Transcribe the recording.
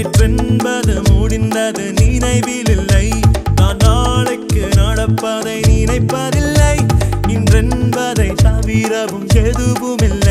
நேற்றென்பது முடிந்தது நினைவில் இல்லை. நான் நாளைக்கு நடப்பதை நினைப்பதில்லை. இன்றென்பதை தவிரவும் எதுவும் இல்லை.